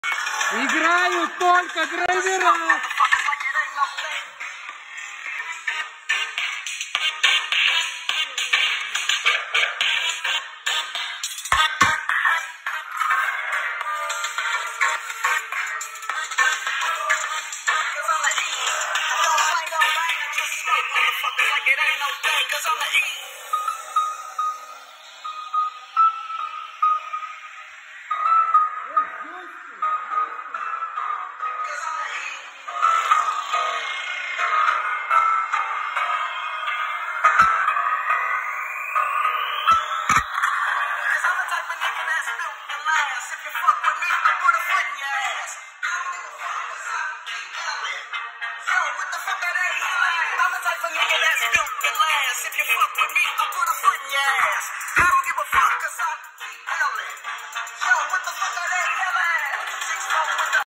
Играют только драйвера. If you fuck with me, I'll put a foot in your ass. I don't give a fuck, cause I keep yelling. Yo, what the fuck are they yelling?